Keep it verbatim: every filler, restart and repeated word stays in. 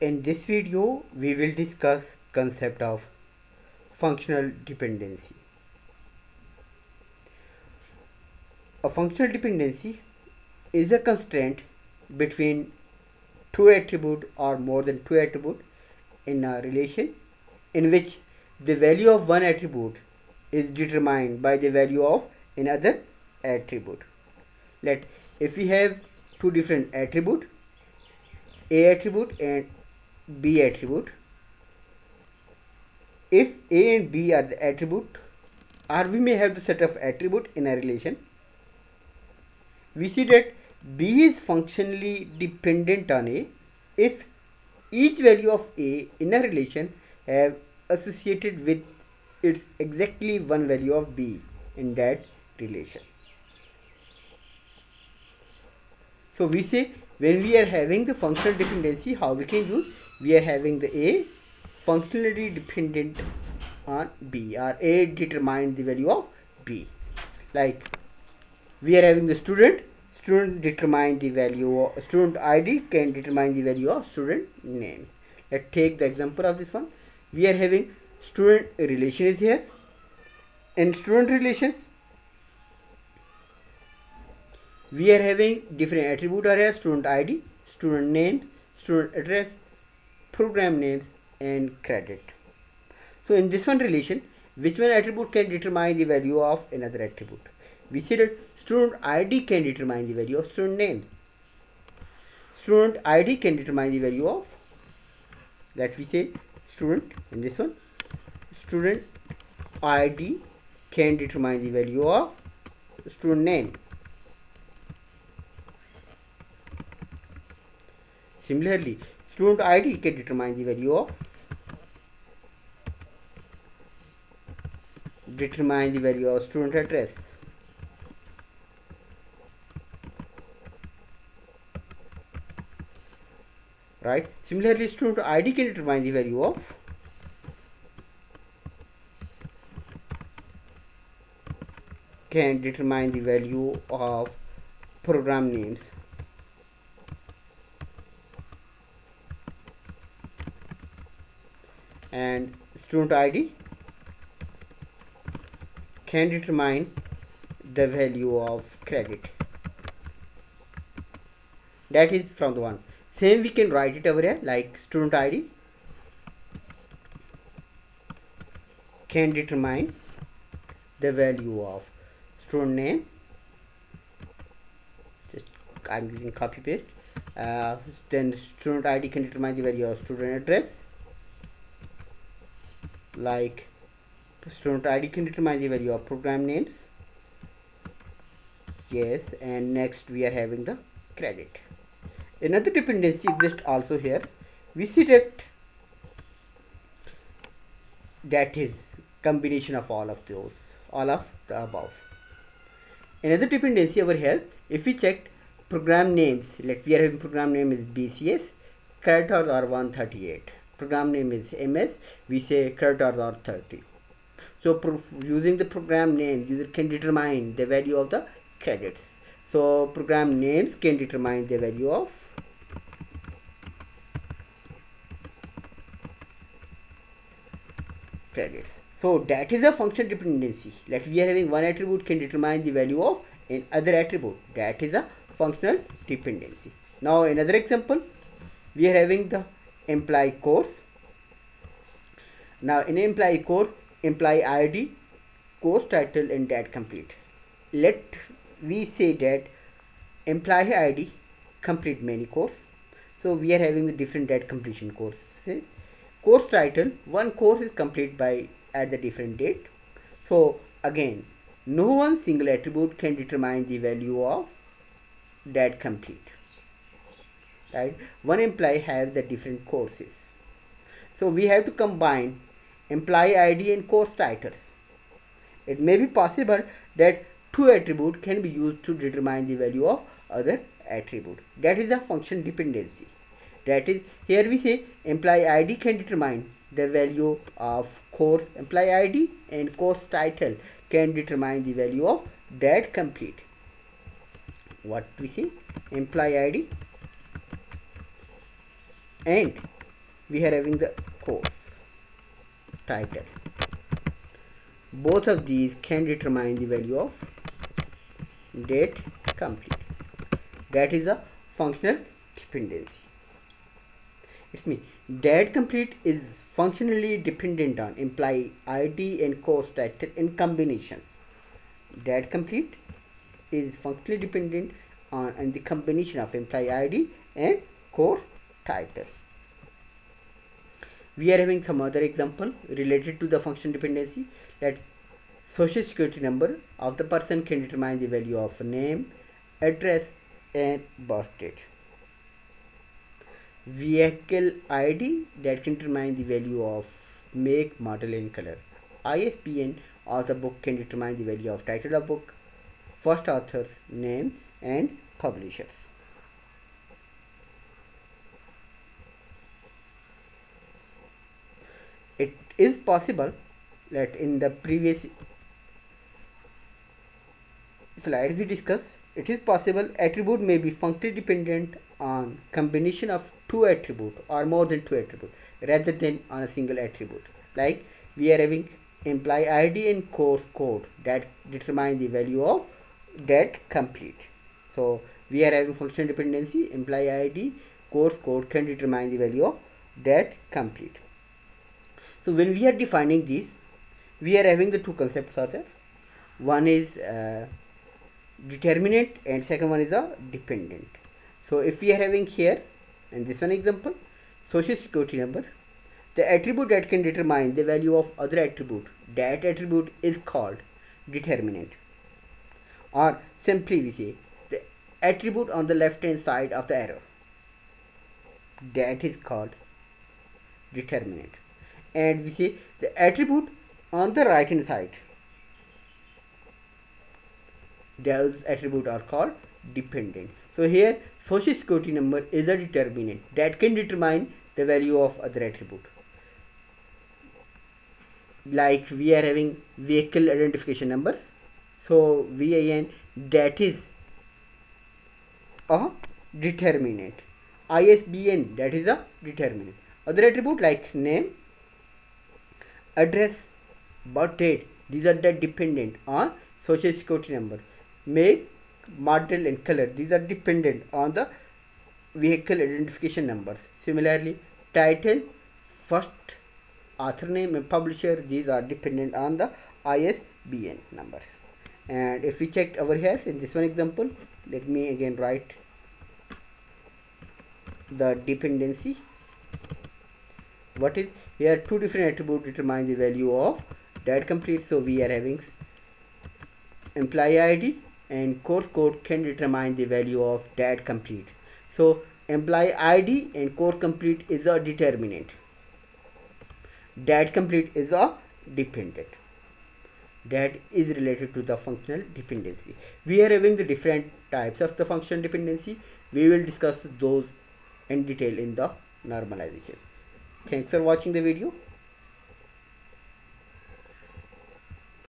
In this video, we will discuss concept of functional dependency. A functional dependency is a constraint between two attributes or more than two attributes in a relation in which the value of one attribute is determined by the value of another attribute. Let if we have two different attributes, A attribute and B attribute, if A and B are the attribute, or we may have the set of attribute in a relation, we see that B is functionally dependent on A if each value of A in a relation have associated with its exactly one value of B in that relation. So we say when we are having the functional dependency, how we can use, we are having the A functionally dependent on B, or A determines the value of B. Like we are having the student, student determine the value of student I D can determine the value of student name. Let's take the example of this one. We are having student relation is here. In student relations, we are having different attribute are here: student I D, student name, student address, program names, and credit. So in this one relation, which one attribute can determine the value of another attribute? We see that student I D can determine the value of student name. Student I D can determine the value of, that we say student in this one, student I D can determine the value of student name. Similarly, student I D can determine the value of determine the value of student address. Right. Similarly, student I D can determine the value of can determine the value of program names. And student I D can determine the value of credit. That is from the one. Same we can write it over here, like student I D can determine the value of student name. Just I'm using copy paste. Uh, then student I D can determine the value of student address. Like student I D can determine the value of program names. Yes, and next we are having the credit. Another dependency exists also here. We see that that is combination of all of those, all of the above. Another dependency over here, if we check program names, like we are having program name is B C S, characters are one thirty-eight. Program name is M S, we say characters are thirty. So using the program name, user can determine the value of the credits. So program names can determine the value of credits. So that is a function dependency. Like we are having one attribute can determine the value of another attribute. That is a functional dependency. Now another example, we are having the employee course. Now in employee course, employee I D, course title, and date complete. Let we say that employee I D complete many course. So we are having the different date completion courses. Course title, one course is complete by at the different date. So again, no one single attribute can determine the value of date complete. Right? One employee has the different courses. So we have to combine employee I D and course titles. It may be possible that two attributes can be used to determine the value of other attribute. That is a function dependency. That is, here we say employee I D can determine the value of course employee I D, and course title can determine the value of date complete. What we see, employee I D and we are having the course title. Both of these can determine the value of date complete. That is a functional dependency. It's me. Date complete is functionally dependent on employee I D and course title in combinations. Date complete is functionally dependent on, on the combination of employee I D and course title. We are having some other example related to the function dependency, that social security number of the person can determine the value of name, address and birth date. Vehicle I D that can determine the value of make, model and color. I S B N of the book can determine the value of title of book, first author's name and publishers. It is possible that in the previous slides we discussed, it is possible attribute may be functionally dependent on combination of two attributes or more than two attributes rather than on a single attribute. Like we are having employee I D and course code that determine the value of date complete. So we are having functional dependency, employee I D, course code can determine the value of date complete. So when we are defining these, we are having the two concepts are there. One is uh, determinant and second one is a dependent. So if we are having here in this one example, social security number, the attribute that can determine the value of other attribute, that attribute is called determinant, or simply we say the attribute on the left hand side of the arrow, that is called determinant. And we say the attribute on the right hand side, those attributes are called dependent. So here social security number is a determinant that can determine the value of other attribute. Like we are having vehicle identification numbers, so V I N, that is a determinant. I S B N, that is a determinant. Other attribute like name, address, birth date, these are the dependent on social security number. Make, model and color, these are dependent on the vehicle identification numbers. Similarly, title, first author name and publisher, these are dependent on the I S B N numbers. And if we check over here in this one example, let me again write the dependency. What is here? Two different attributes determine the value of date complete. So we are having employee I D and course code can determine the value of date complete. So employee I D and course complete is a determinant, date complete is a dependent. That is related to the functional dependency. We are having the different types of the functional dependency. We will discuss those in detail in the normalization. Thanks for watching the video.